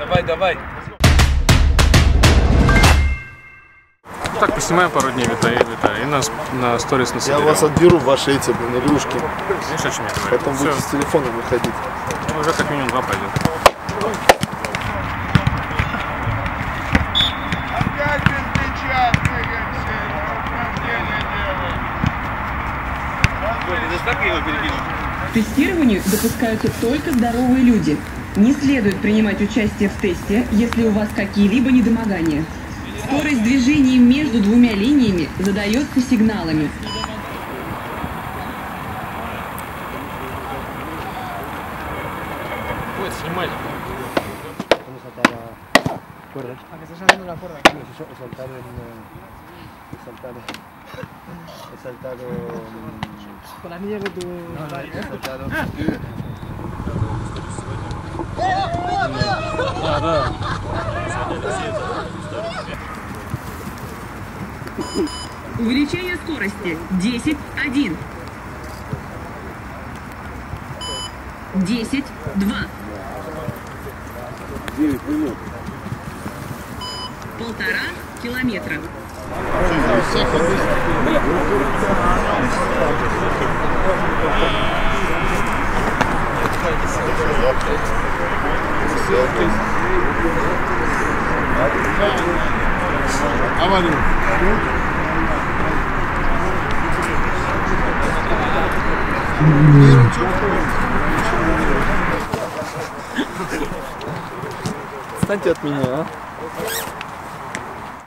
Давай, давай. Так, поснимаем пару дней, Виталий, и на сторис на Я вас отберу в ваши эти, игрушки. Видишь, о чем я говорю? Потом будете с телефона выходить. Ну, уже как минимум 2 пойдет. Опять безпечатный, как все, упражнения делают. К тестированию допускаются только здоровые люди. Не следует принимать участие в тесте, если у вас какие-либо недомогания. Скорость движения между двумя линиями задается сигналами. Будет снимать. Con la niña que tú... Увеличение скорости 10-1. 10-2. 9 минут. 1,5 километра. Отстаньте от меня, а?